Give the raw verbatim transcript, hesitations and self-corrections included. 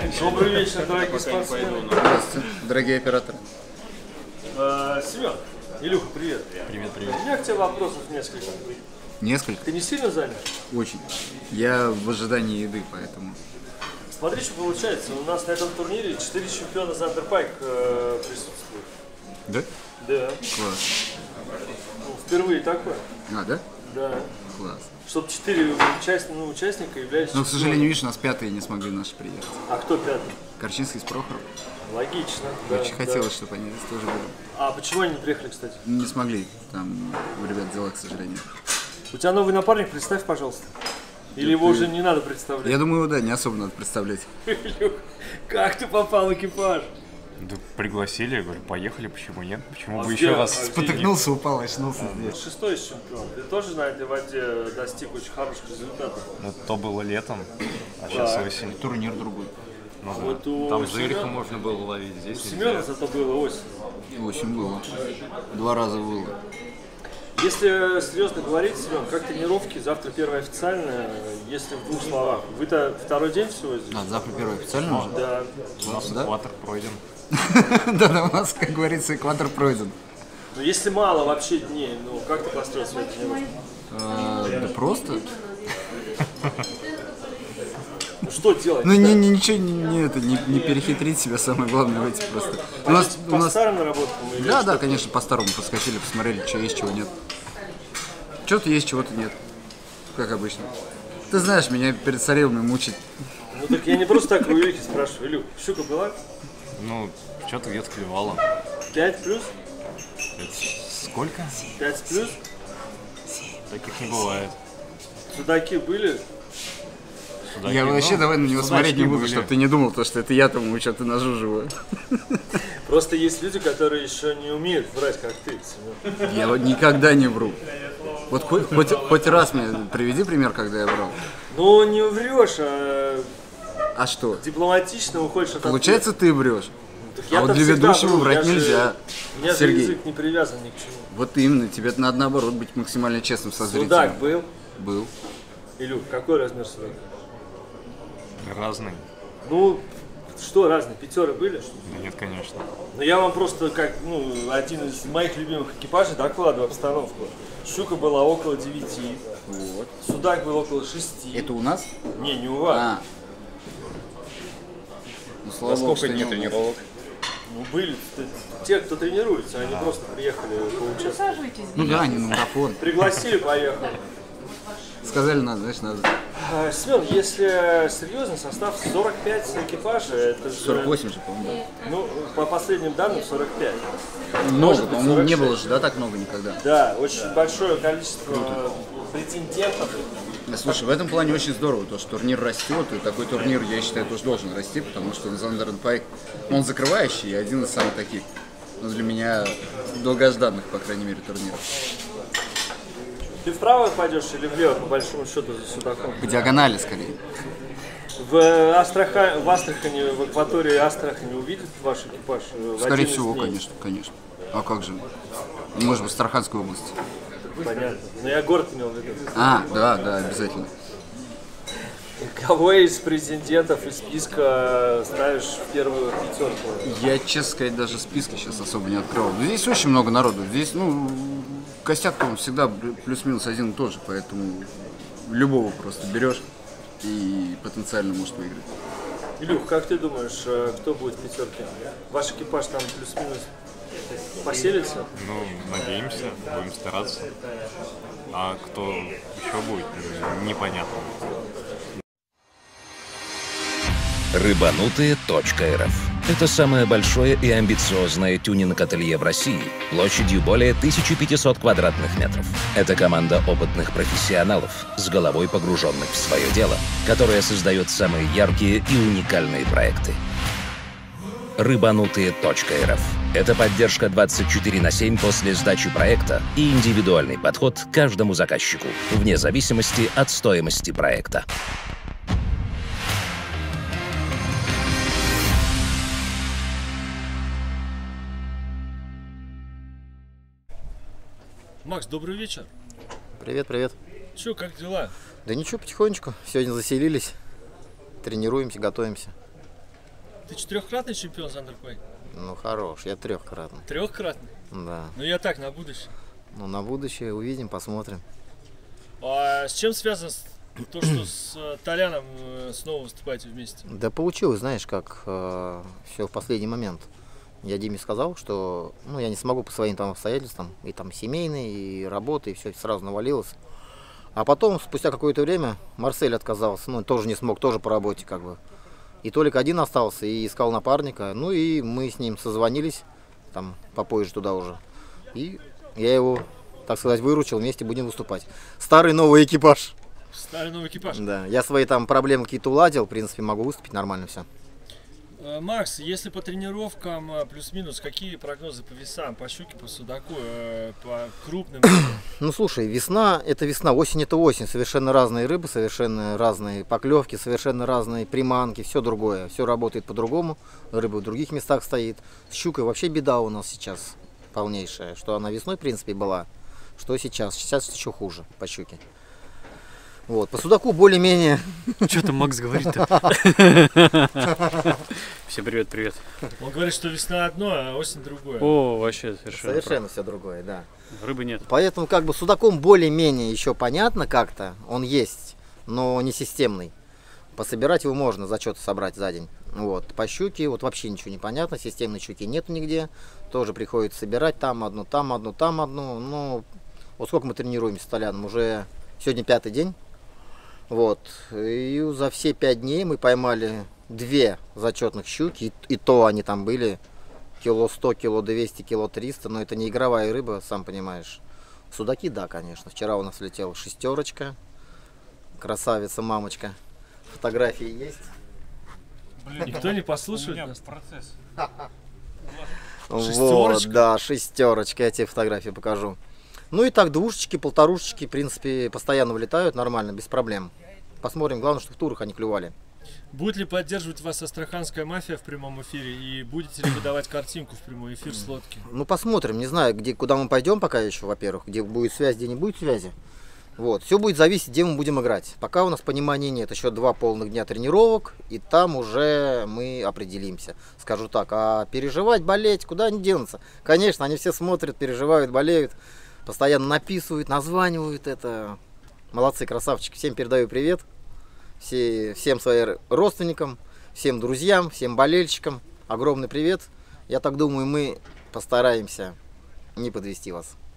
Добрый вечер, дорогие спортсмены. Здравствуйте, дорогие операторы. А, Семен, Илюха, привет. Привет, привет. У меня к тебе вопросов несколько. Несколько? Ты не сильно занят? Очень. Я в ожидании еды, поэтому... Смотри, что получается. У нас на этом турнире четыре чемпиона Зандерпайк э, присутствуют. Да? Да. Класс. Ну, впервые такое. А, да? Да. Класс. Чтоб четыре участника, ну, участника являлись... Но, к сожалению, видишь, у нас пятые не смогли наши приехать. А кто пятый? Корчинский с Прохоров. Логично. Очень да, хотелось, да. чтобы они здесь тоже были. А почему они не приехали, кстати? Не смогли. Там у ребят дела, к сожалению. У тебя новый напарник, представь, пожалуйста. Или его уже не надо представлять? Я думаю, да, не особо надо представлять. Илюх, как ты попал в экипаж? Да пригласили, я говорю, поехали, почему нет? Почему А бы где- еще раз... а где Спотыкнулся, упал, очнулся здесь. Шестой чемпион. Ты тоже на этой воде достиг очень хороших результатов. Ну, то было летом, а сейчас Так. осень. Турнир другой. Ну, да. Вот у Там Семена- Жереха можно было ловить, У здесь Семена нельзя. зато было осень. Очень было. Два раза было. Если серьезно говорить, Семен, как тренировки? Завтра первая официальная. Если в двух словах. Вы-то второй день всего здесь? А, завтра первый официально уже? Да. У нас Да? экватор пройден. Да, да, у нас, как говорится, экватор пройден. Но если мало вообще дней, ну как ты построил свои тренировки? А, Да просто. Ну что делать? Ну не, не, ничего не, не, это, не, не перехитрить себя, самое главное выйти просто. У нас, у По нас... старым наработкам или Да, что? да, конечно, по-старому поскочили, посмотрели, что есть, чего нет. Что-то есть, чего-то нет. Как обычно. Ты знаешь, меня перед царевной мучить. Ну так я не просто так у Илюхи спрашиваю. Илюх, щука была? Ну, что-то где-то клевало. пять плюс? Это сколько? пять плюс? Таких не бывает. Судаки были? Судаки, Я вообще ну, давай на него смотреть не судачки буду, были. чтобы ты не думал, то, что это я там ему что-то нажуживаю. Просто есть люди, которые еще не умеют врать, как ты, Семен. Я вот никогда не вру. Вот хоть, хоть, хоть раз мне приведи пример, когда я врал. Ну не врешь, а А что? дипломатично уходишь от Получается, ты врешь. ответа. Так А вот я-то для всегда ведущего вру, врать я же- нельзя. У меня же Сергей. язык не привязан ни к чему. Вот именно, тебе надо наоборот быть максимально честным со зрителем. Судак был? Был. Илюх, какой размер судака? Разный. Ну, что разные, пятеры были? Да нет, конечно. Ну я вам просто как, ну, один из моих любимых экипажей докладываю обстановку. Щука была около девяти, Вот. судак был около шести. Это у нас? Не, не у вас. А. Ну, слава богу, что не у нас. Ну были т- те, кто тренируется, они просто приехали поучаствовать. Ну да, они на марафон. Пригласили, поехали. Сказали, надо, знаешь, надо. А, Семен, если серьезно, состав сорок пять экипажей, это же, сорок восемь же, по-моему, ну, по последним данным сорок пять. да. Много, по-моему, не было же, да, так много никогда. Да, очень большое количество претендентов. Да, слушай, в этом плане очень здорово, то, что турнир растет, и такой турнир, я считаю, тоже должен расти, потому что Зандерпайк, он закрывающий, и один из самых таких, ну, для меня, долгожданных, по крайней мере, турниров. Ты вправо пойдешь или влево, по большому счету, за судаком? По диагонали, скорее. В, Астраха... в Астрахани, в акватории Астрахани увидит ваш экипаж? в Скорее один из всего, дней? конечно, конечно. А как же? Мы же в Астраханской области. Понятно. Но я город имел в виду. А, да, да, обязательно. Кого из претендентов из списка ставишь в первую пятерку? Я, честно сказать, даже списки сейчас особо не открывал. Здесь очень много народу. Здесь, ну, костяк, по-моему, всегда плюс-минус один и тот же, поэтому любого просто берешь и потенциально может выиграть. Илюх, как ты думаешь, э, кто будет в пятерке? Ваш экипаж там плюс-минус поселится? Ну, надеемся, будем стараться. А кто еще будет, непонятно. рыбанутые точка эр эф. Это самое большое и амбициозное тюнинг-ателье в России, площадью более тысячи пятисот квадратных метров. Это команда опытных профессионалов, с головой погруженных в свое дело, которая создает самые яркие и уникальные проекты. рыбанутые точка эр эф. Это поддержка двадцать четыре на семь после сдачи проекта и индивидуальный подход к каждому заказчику, вне зависимости от стоимости проекта. Макс, добрый вечер. Привет, привет. Че, как дела? Да ничего, потихонечку. Сегодня заселились. Тренируемся, готовимся. Ты четырехкратный чемпион Зандерпай? Ну хорош, я трехкратный. Трехкратный? Да. Ну я так, на будущее. Ну на будущее увидим, посмотрим. А с чем связано то, что с э, Толяном э, снова выступаете вместе? Да получилось, знаешь, как э, все в последний момент. Я Диме сказал, что ну, я не смогу по своим там обстоятельствам, и там семейные, и работы, и все сразу навалилось. А потом, спустя какое-то время, Марсель отказался, ну, тоже не смог, тоже по работе как бы. И Толик один остался, и искал напарника, ну, и мы с ним созвонились, там, попозже туда уже. И я его, так сказать, выручил, вместе будем выступать. Старый новый экипаж. Старый новый экипаж. Да, я свои там проблемы какие-то уладил, в принципе, могу выступить нормально все. Макс, если по тренировкам плюс-минус, какие прогнозы по весам, по щуке, по судаку, по крупным? Ну слушай, весна это весна, осень это осень, совершенно разные рыбы, совершенно разные поклевки, совершенно разные приманки, все другое, все работает по-другому, рыба в других местах стоит. С щукой вообще беда у нас сейчас полнейшая, что она весной в принципе была, что сейчас, сейчас еще хуже по щуке. Вот, по судаку более-менее. Что там Макс говорит-то? Всем привет, привет. Он говорит, что весна одно, а осень другое. О, вообще совершенно. Совершенно все другое, да. Рыбы нет. Поэтому как бы судаком более-менее еще понятно как-то, он есть, но не системный. Пособирать его можно, зачеты собрать за день. Вот, по щуке вот вообще ничего не понятно, системной щуки нет нигде, тоже приходится собирать там одну, там одну, там одну. Ну, вот сколько мы тренируемся с Толяном, уже сегодня пятый день. Вот, и за все пять дней мы поймали две зачетных щуки, и, и то они там были кило сто, кило двести, кило триста, но это не игровая рыба, сам понимаешь. Судаки, да, конечно. Вчера у нас летела шестерочка, красавица, мамочка. Фотографии есть. Блин, никто не послушает нас. Процесс. Вот, да, шестерочка, я тебе фотографии покажу. Ну и так, двушечки, полторушечки, в принципе, постоянно вылетают нормально, без проблем. Посмотрим, главное, чтобы в турах они клювали. Будет ли поддерживать вас астраханская мафия в прямом эфире? И будете ли вы давать картинку в прямой эфир с лодки? Ну, посмотрим, не знаю, где, куда мы пойдем пока еще, во-первых, где будет связь, где не будет связи. Вот, все будет зависеть, где мы будем играть. Пока у нас понимания нет, еще два полных дня тренировок, и там уже мы определимся. Скажу так, а переживать, болеть, куда они денутся? Конечно, они все смотрят, переживают, болеют. Постоянно написывают, названивают, это молодцы, красавчики. Всем передаю привет, все, всем своим родственникам, всем друзьям, всем болельщикам огромный привет. Я так думаю, мы постараемся не подвести вас.